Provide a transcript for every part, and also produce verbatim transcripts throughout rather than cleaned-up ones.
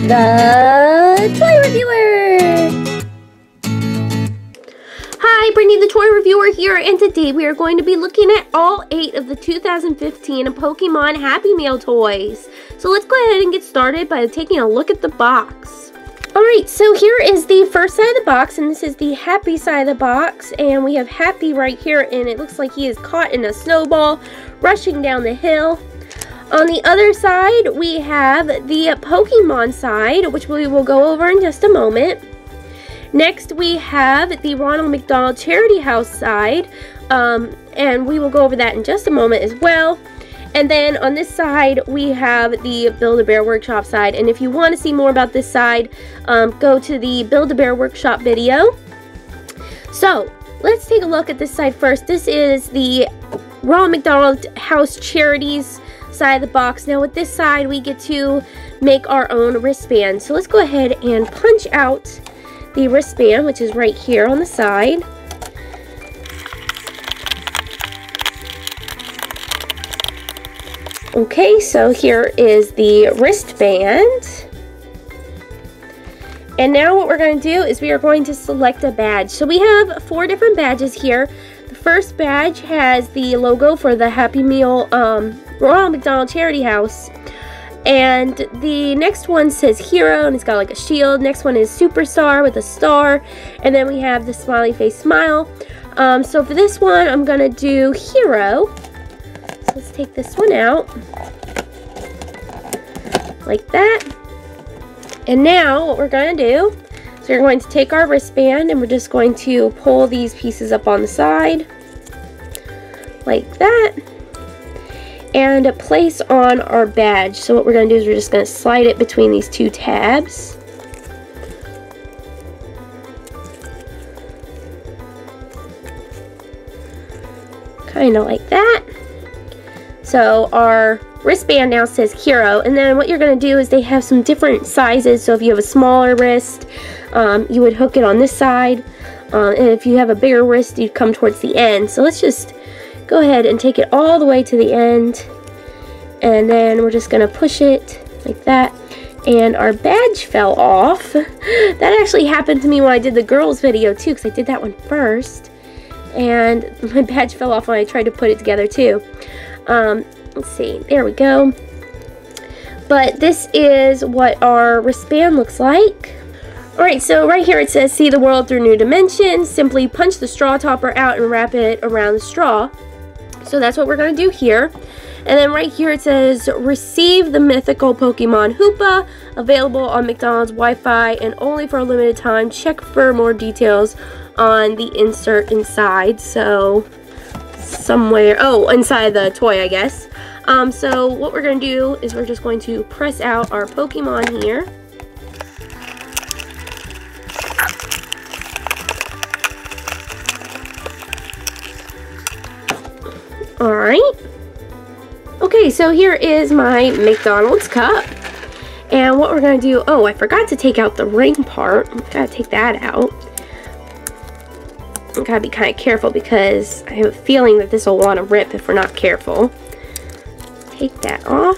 the Toy Reviewer. Hi, Brittany the Toy Reviewer here, and today we are going to be looking at all eight of the two thousand fifteen Pokemon Happy Meal toys. So let's go ahead and get started by taking a look at the box. Alright, so here is the first side of the box, and this is the Happy side of the box, and we have Happy right here, and it looks like he is caught in a snowball rushing down the hill. On the other side, we have the Pokemon side, which we will go over in just a moment. Next, we have the Ronald McDonald Charity House side, um, and we will go over that in just a moment as well. And then on this side, we have the Build-A-Bear Workshop side, and if you want to see more about this side, um, go to the Build-A-Bear Workshop video. So, let's take a look at this side first. This is the Ronald McDonald House Charities side of the box. Now with this side, we get to make our own wristband. So let's go ahead and punch out the wristband, which is right here on the side. Okay, so here is the wristband. And now what we're going to do is we are going to select a badge. So we have four different badges here. The first badge has the logo for the Happy Meal um, Ronald McDonald Charity House. And the next one says Hero, and it's got like a shield. Next one is Superstar with a star. And then we have the smiley face smile. Um, so for this one, I'm going to do Hero. So let's take this one out. Like that. And now what we're going to do is we're going to take our wristband and we're just going to pull these pieces up on the side. Like that. And place on our badge. So what we're going to do is we're just going to slide it between these two tabs. Kind of like that. So our wristband now says Hero, and then what you're going to do is they have some different sizes. So if you have a smaller wrist, um, you would hook it on this side, uh, and if you have a bigger wrist, you'd come towards the end. So let's just go ahead and take it all the way to the end, and then we're just going to push it like that. And our badge fell off. That actually happened to me when I did the girls video too, because I did that one first, and my badge fell off when I tried to put it together too. Um, let's see, there we go. But this is what our wristband looks like. Alright, so right here it says see the world through new dimensions. Simply punch the straw topper out and wrap it around the straw. So that's what we're going to do here. And then right here it says receive the mythical Pokemon Hoopa, available on McDonald's Wi-Fi and only for a limited time. Check for more details on the insert inside. So somewhere, oh, inside the toy, I guess. Um, so what we're going to do is we're just going to press out our Pokemon here. Alright. Okay, so here is my McDonald's cup. And what we're going to do, oh, I forgot to take out the ring part. Gotta take that out. I gotta be kind of careful because I have a feeling that this will want to rip if we're not careful. Take that off.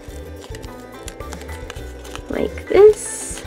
Like this.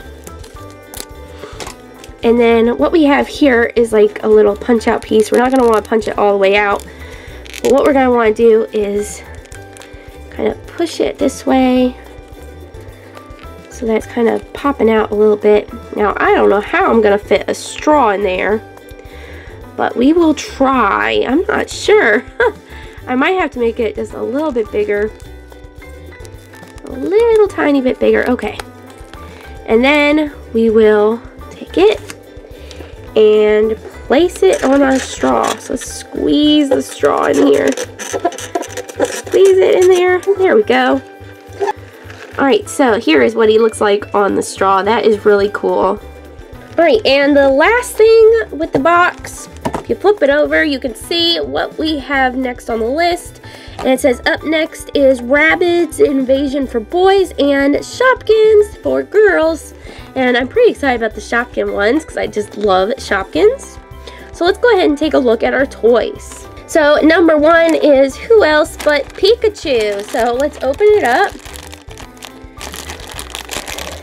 And then what we have here is like a little punch out piece. We're not going to want to punch it all the way out. But what we're going to want to do is kind of push it this way. So that's kind of popping out a little bit. Now I don't know how I'm going to fit a straw in there. But we will try. I'm not sure. I might have to make it just a little bit bigger. A little tiny bit bigger. Okay. And then we will take it and place it on our straw. So squeeze the straw in here. Squeeze it in there. There we go. Alright, so here is what he looks like on the straw. That is really cool. Alright, and the last thing with the box, if you flip it over, you can see what we have next on the list. And it says up next is Rabbids Invasion for boys and Shopkins for girls. And I'm pretty excited about the Shopkin ones because I just love Shopkins. So let's go ahead and take a look at our toys. So number one is who else but Pikachu. So let's open it up.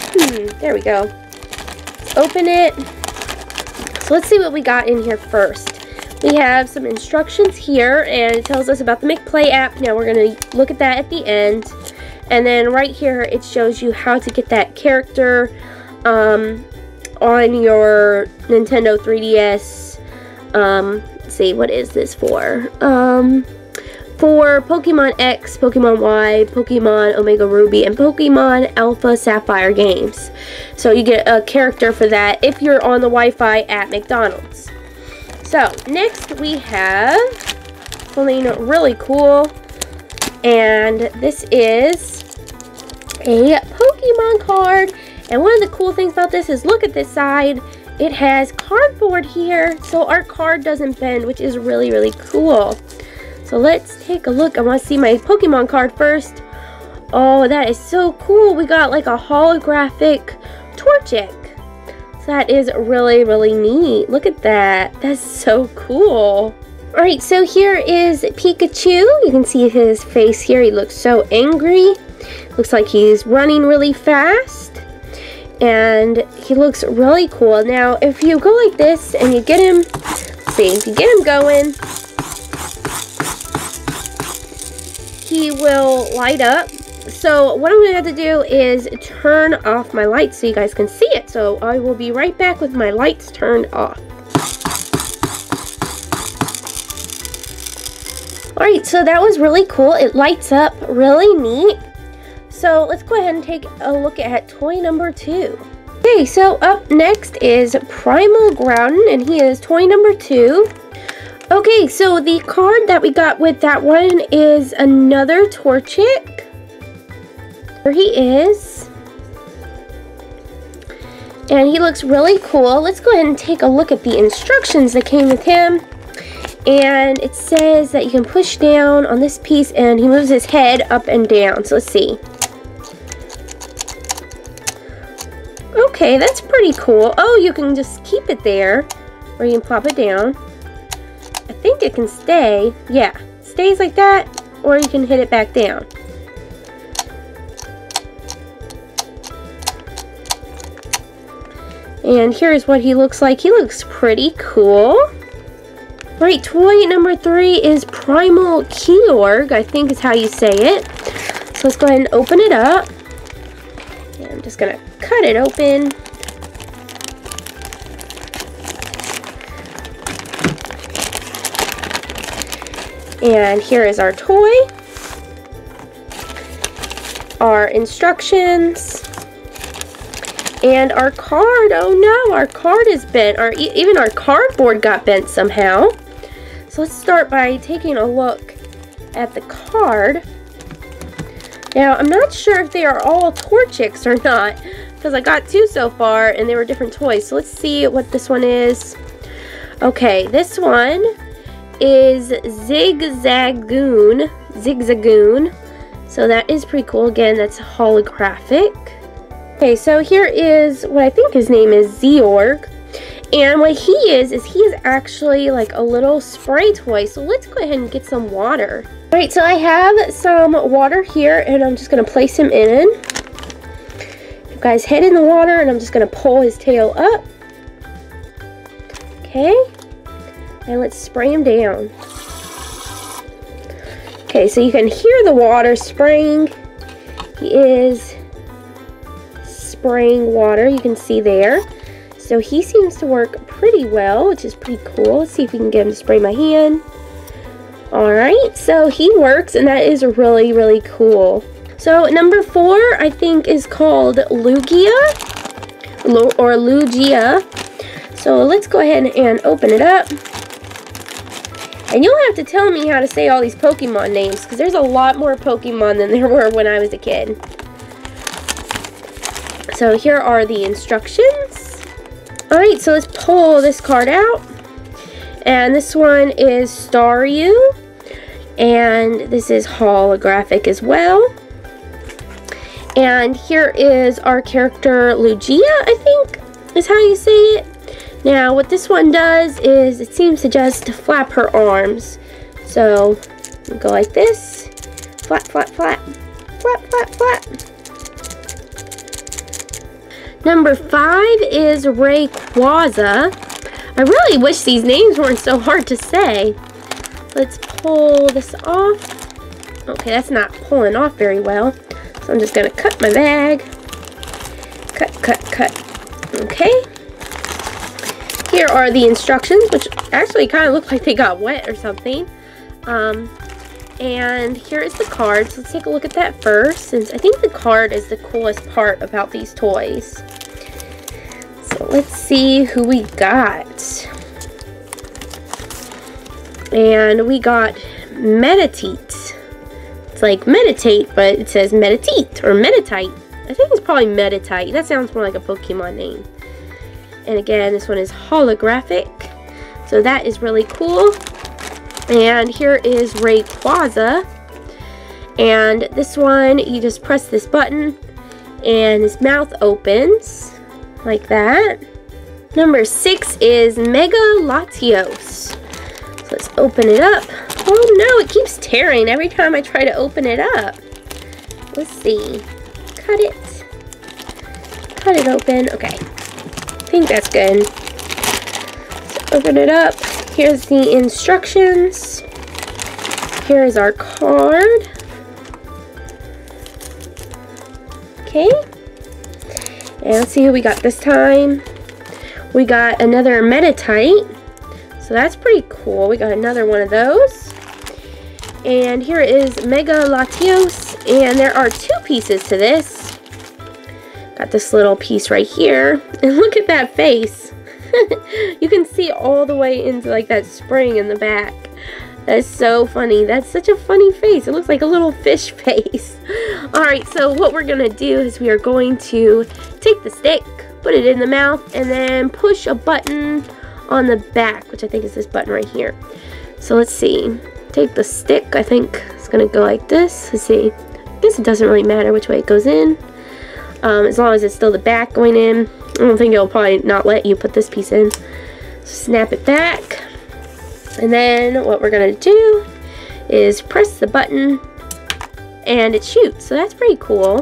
Hmm, there we go. Let's open it. So let's see what we got in here first. We have some instructions here, and it tells us about the McPlay app. Now we're going to look at that at the end. And then right here, it shows you how to get that character um, on your Nintendo three D S. Um, let's see, what is this for? Um, for Pokemon X, Pokemon Y, Pokemon Omega Ruby, and Pokemon Alpha Sapphire games. So you get a character for that if you're on the Wi-Fi at McDonald's. So, next we have something really cool, and this is a Pokemon card. And one of the cool things about this is, look at this side, it has cardboard here, so our card doesn't bend, which is really, really cool. So let's take a look. I want to see my Pokemon card first. Oh, that is so cool. We got like a holographic Torchic. That is really, really neat. Look at that. That's so cool. Alright, so here is Pikachu. You can see his face here. He looks so angry. Looks like he's running really fast. And he looks really cool. Now, if you go like this and you get him, let's see, if you get him going, he will light up. So what I'm going to have to do is turn off my lights so you guys can see it. So I will be right back with my lights turned off. Alright, so that was really cool. It lights up really neat. So let's go ahead and take a look at toy number two. Okay, so up next is Primal Groudon, and he is toy number two. Okay, so the card that we got with that one is another Torchic. There he is. And he looks really cool. Let's go ahead and take a look at the instructions that came with him. And it says that you can push down on this piece and he moves his head up and down. So let's see. Okay, that's pretty cool. Oh, you can just keep it there, or you can pop it down. I think it can stay. Yeah, it stays like that, or you can hit it back down. And here's what he looks like. He looks pretty cool. Right, toy number three is Primal Kyogre, I think is how you say it. So let's go ahead and open it up. And I'm just going to cut it open. And here is our toy. Our instructions. And our card, oh no, our card is bent. Our, even our cardboard got bent somehow. So let's start by taking a look at the card. Now, I'm not sure if they are all Torchics or not, because I got two so far and they were different toys. So let's see what this one is. Okay, this one is Zigzagoon. Zigzagoon. So that is pretty cool. Again, that's holographic. Okay, so here is what I think his name is, Zeorg. And what he is, is he is actually like a little spray toy. So let's go ahead and get some water. Alright, so I have some water here and I'm just going to place him in. You guys head in the water and I'm just going to pull his tail up. Okay. And let's spray him down. Okay, so you can hear the water spraying. He is spraying water, you can see there. So he seems to work pretty well, which is pretty cool. Let's see if we can get him to spray my hand. Alright, so he works, and that is really, really cool. So number four, I think, is called Lugia, or Lugia. So let's go ahead and open it up. And you'll have to tell me how to say all these Pokemon names, because there's a lot more Pokemon than there were when I was a kid. So here are the instructions. Alright, so let's pull this card out. And this one is Staryu. And this is holographic as well. And here is our character Lugia, I think is how you say it. Now, what this one does is it seems to just flap her arms. So, go like this. Flap, flap, flap. Flap, flap, flap. Number five is Rayquaza. I really wish these names weren't so hard to say. Let's pull this off. Okay, that's not pulling off very well. So I'm just going to cut my bag. Cut, cut, cut. Okay. Here are the instructions, which actually kind of look like they got wet or something. Um, and here is the card. So let's take a look at that first, since I think the card is the coolest part about these toys. So let's see who we got. And we got Meditite. It's like meditate, but it says Meditite or Meditite. I think it's probably Meditite. That sounds more like a Pokemon name. And again, this one is holographic. So that is really cool. And here is Rayquaza. And this one, you just press this button and his mouth opens like that. Number six is Mega Latios. So let's open it up. Oh no, it keeps tearing every time I try to open it up. Let's see. Cut it. Cut it open. Okay. I think that's good. So open it up. Here's the instructions. Here is our card. Okay. And let's see who we got this time. We got another Meditite. So that's pretty cool. We got another one of those. And here is Mega Latios. And there are two pieces to this. Got this little piece right here. And look at that face. You can see all the way into like that spring in the back. That is so funny. That's such a funny face. It looks like a little fish face. Alright, so what we're going to do is we are going to take the stick, put it in the mouth, and then push a button on the back, which I think is this button right here. So let's see. Take the stick. I think it's going to go like this. Let's see. I guess it doesn't really matter which way it goes in. Um, as long as it's still the back going in. I don't think it'll probably not let you put this piece in. Snap it back. And then what we're going to do is press the button and it shoots. So that's pretty cool.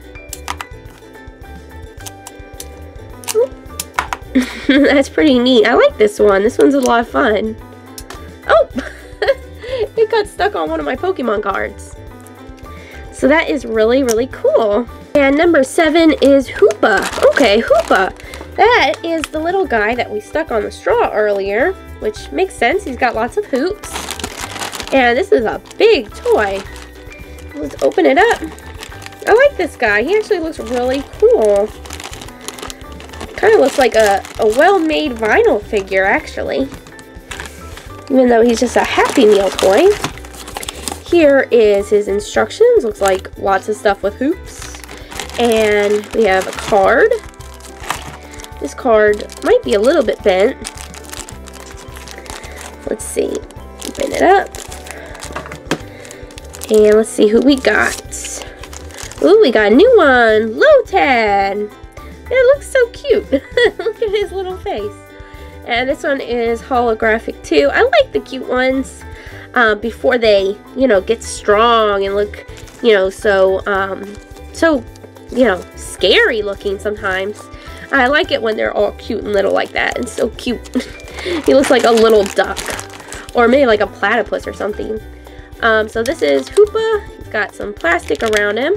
That's pretty neat. I like this one. This one's a lot of fun. Oh! It got stuck on one of my Pokemon cards. So that is really, really cool. And number seven is Hoopa. Okay, Hoopa. That is the little guy that we stuck on the straw earlier, which makes sense. He's got lots of hoops. And this is a big toy. Let's open it up. I like this guy. He actually looks really cool. Kind of looks like a, a well-made vinyl figure, actually. Even though he's just a Happy Meal toy. Here is his instructions. Looks like lots of stuff with hoops. And we have a card. This card might be a little bit bent. Let's see. Open it up. And let's see who we got. Ooh, we got a new one. Lotad. It looks so cute. Look at his little face. And this one is holographic too. I like the cute ones uh, before they, you know, get strong and look, you know, so, um, so, you know, scary looking sometimes. I like it when they're all cute and little like that. And so cute. He looks like a little duck. Or maybe like a platypus or something. Um, so this is Hoopa. He's got some plastic around him.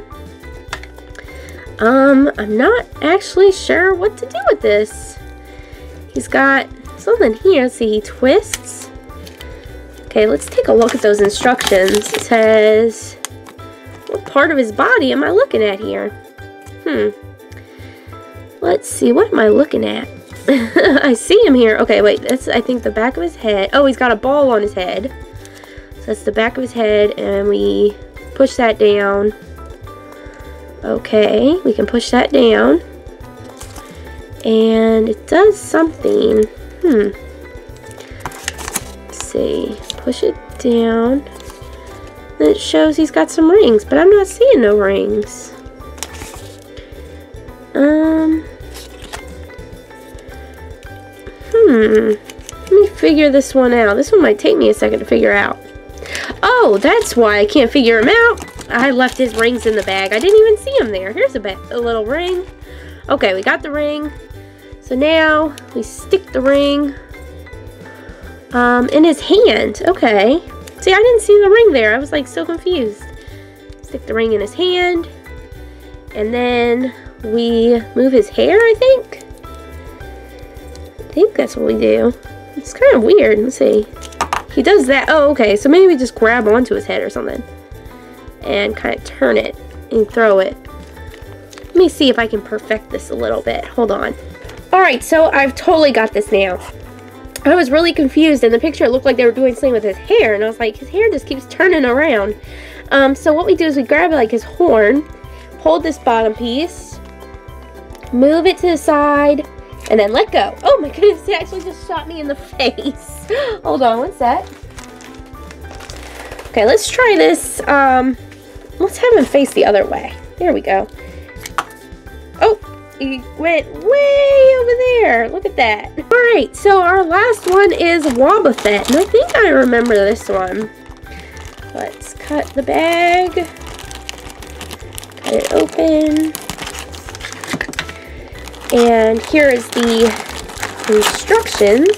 Um, I'm not actually sure what to do with this. He's got something here. Let's see, he twists. Okay, let's take a look at those instructions. It says, what part of his body am I looking at here? Hmm. Let's see, what am I looking at? I see him here. Okay, wait, that's, I think, the back of his head. Oh, he's got a ball on his head. So that's the back of his head, and we push that down. Okay, we can push that down. And it does something. Hmm. Let's see. Push it down. And it shows he's got some rings, but I'm not seeing no rings. Um. Hmm. Let me figure this one out. This one might take me a second to figure out. Oh, that's why I can't figure him out. I left his rings in the bag. I didn't even see him there. Here's a, a little ring. Okay, we got the ring. So now we stick the ring um, in his hand. Okay. See, I didn't see the ring there. I was like so confused. Stick the ring in his hand. And then we move his hair, I think. I think that's what we do. It's kind of weird. Let's see. He does that. Oh, okay. So maybe we just grab onto his head or something. And kind of turn it and throw it. Let me see if I can perfect this a little bit. Hold on. Alright, so I've totally got this now. I was really confused. In the picture, it looked like they were doing something with his hair. And I was like, his hair just keeps turning around. Um, so what we do is we grab like his horn. Hold this bottom piece. Move it to the side. And then let go. Oh my goodness, it actually just shot me in the face. Hold on one sec. Okay, let's try this. Um, let's have him face the other way. There we go. Oh, he went way over there. Look at that. Alright, so our last one is Wobbuffet. And I think I remember this one. Let's cut the bag. Cut it open. And here is the instructions.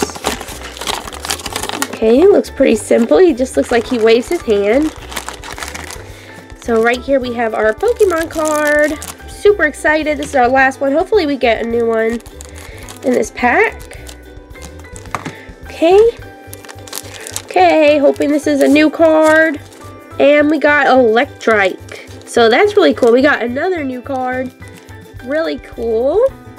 Okay, looks pretty simple. He just looks like he waves his hand. So right here we have our Pokemon card. Super excited. This is our last one. Hopefully we get a new one in this pack. Okay. Okay, hoping this is a new card. And we got Electrike. So that's really cool. We got another new card. Really cool.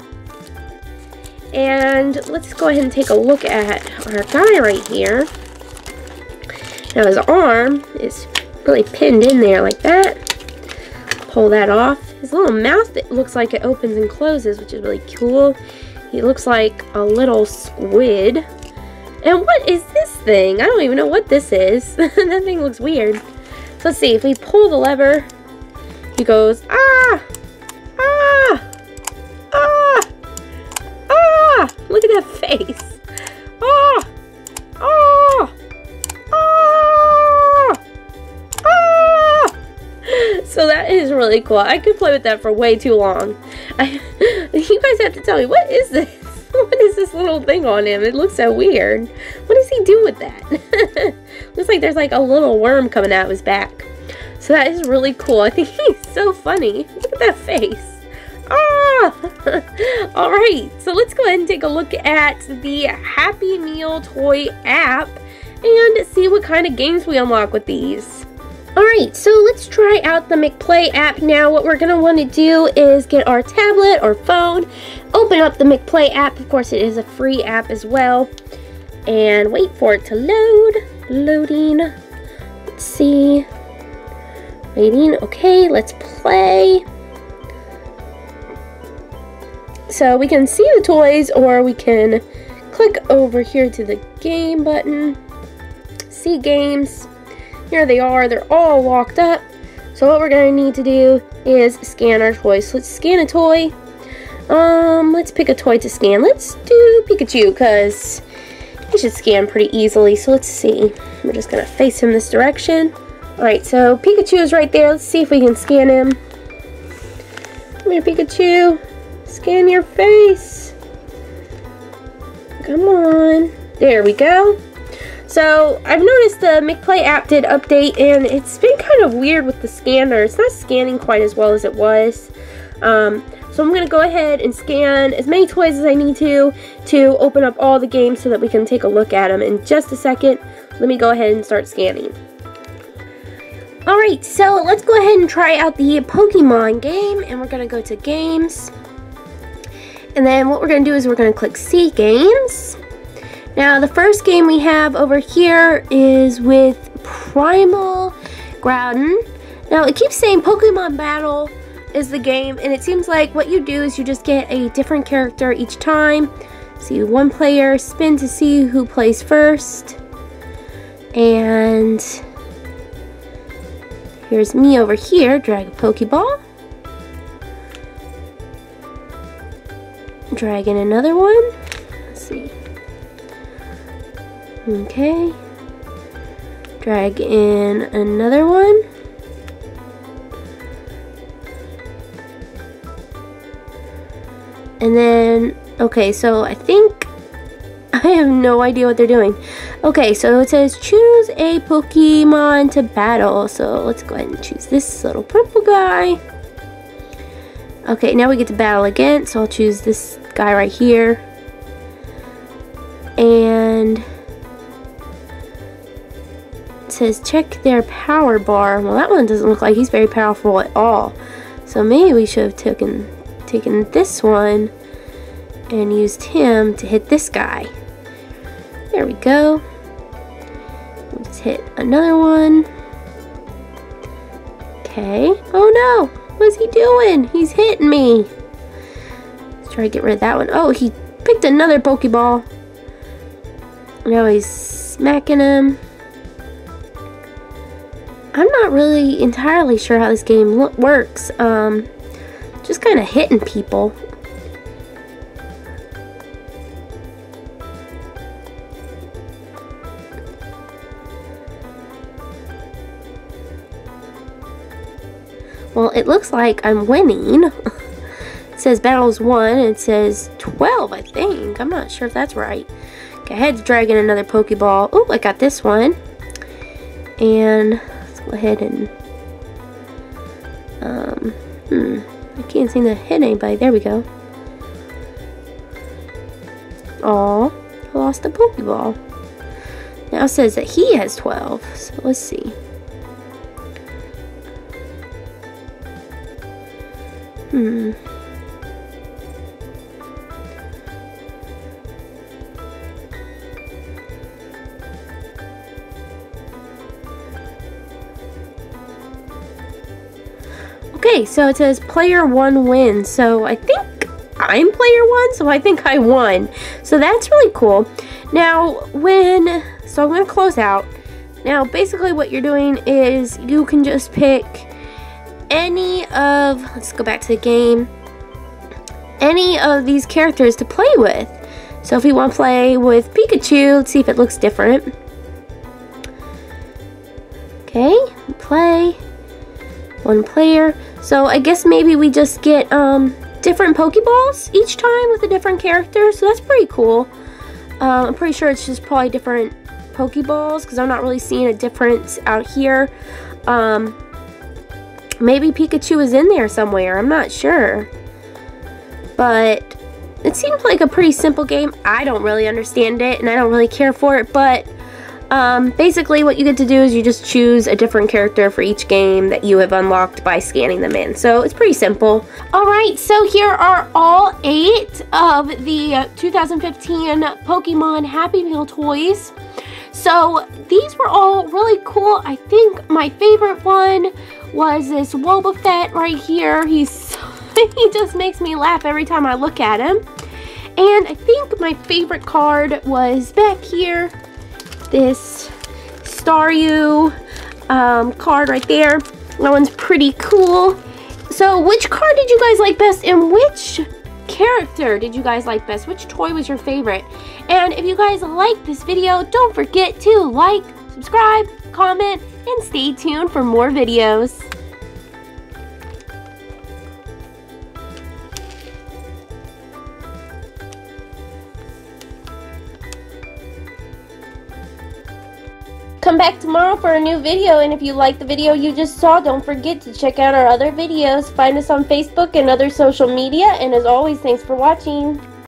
And let's go ahead and take a look at our guy right here. Now his arm is really pinned in there like that. Pull that off. His little mouth, it looks like it opens and closes, which is really cool. He looks like a little squid. And what is this thing? I don't even know what this is. That thing looks weird. So let's see, if we pull the lever, he goes, ah! Ah! Ah! Ah! Look at that face. Ah! Ah! Ah! Ah! So that is really cool. I could play with that for way too long. I, you guys have to tell me, what is this? What is this little thing on him? It looks so weird. What does he do with that? Looks like there's like a little worm coming out of his back. So that is really cool. I think he's so funny. Look at that face. Ah! Alright, so let's go ahead and take a look at the Happy Meal toy app and see what kind of games we unlock with these. Alright, so let's try out the McPlay app now. What we're going to want to do is get our tablet or phone, open up the McPlay app. Of course, it is a free app as well. And wait for it to load. Loading. Let's see. Waiting. Okay, let's play. So we can see the toys, or we can click over here to the game button. See games. Here they are. They're all locked up. So what we're going to need to do is scan our toys. So let's scan a toy. Um, let's pick a toy to scan. Let's do Pikachu, because he should scan pretty easily. So let's see. We're just going to face him this direction. Alright, so Pikachu is right there. Let's see if we can scan him. Come here, Pikachu. Scan your face. Come on. There we go. So, I've noticed the McPlay app did update, and it's been kind of weird with the scanner. It's not scanning quite as well as it was. Um, so I'm going to go ahead and scan as many toys as I need to, to open up all the games so that we can take a look at them. In just a second, let me go ahead and start scanning. Alright, so let's go ahead and try out the Pokemon game, and we're going to go to Games. And then what we're going to do is we're going to click See Games. Now, the first game we have over here is with Primal Groudon. Now, it keeps saying Pokemon Battle is the game, and it seems like what you do is you just get a different character each time. See, one player spin to see who plays first. And here's me over here, drag a Pokeball. Drag in another one. Let's see. Okay. Drag in another one. And then, okay, so I think, I have no idea what they're doing. Okay, so it says choose a Pokemon to battle. So let's go ahead and choose this little purple guy. Okay, now we get to battle again. So I'll choose this guy right here. And it says check their power bar. Well, that one doesn't look like he's very powerful at all. So maybe we should have taken, taken this one and used him to hit this guy. There we go. Let's hit another one. Okay. Oh no! What's he doing? He's hitting me. Let's try to get rid of that one. Oh, he picked another Pokeball. Now he's smacking him. I'm not really entirely sure how this game works. Um, just kind of hitting people. Well, it looks like I'm winning. It says battles one, and it says twelve, I think. I'm not sure if that's right. Okay, I had to drag in another Pokeball. Oh, I got this one. And let's go ahead and... Um, hmm. I can't seem to hit anybody. There we go. Aw, I lost a Pokeball. Now it says that he has twelve. So let's see. Hmm. Okay, so it says player one wins. So I think I'm player one, so I think I won. So that's really cool. Now, when, so I'm going to close out. Now, basically what you're doing is you can just pick any of, let's go back to the game, any of these characters to play with. So if you want to play with Pikachu, let's see if it looks different. Okay, play, one player. So I guess maybe we just get um, different Pokeballs each time with a different character. So that's pretty cool. Uh, I'm pretty sure it's just probably different Pokeballs because I'm not really seeing a difference out here. Um, maybe Pikachu is in there somewhere. I'm not sure. But it seems like a pretty simple game. I don't really understand it and I don't really care for it. But um, basically what you get to do is you just choose a different character for each game that you have unlocked by scanning them in. So it's pretty simple. Alright, so here are all eight of the uh, two thousand fifteen Pokemon Happy Meal toys. So these were all really cool. I think my favorite one was this Wobbuffet right here. He's he just makes me laugh every time I look at him. And I think my favorite card was back here. This Staryu um, card right there. That one's pretty cool. So which card did you guys like best and which character did you guys like best? Which toy was your favorite? And if you guys like this video, don't forget to like, subscribe, comment, and stay tuned for more videos. Come back tomorrow for a new video, and if you like the video you just saw, don't forget to check out our other videos. Find us on Facebook and other social media, and as always, thanks for watching.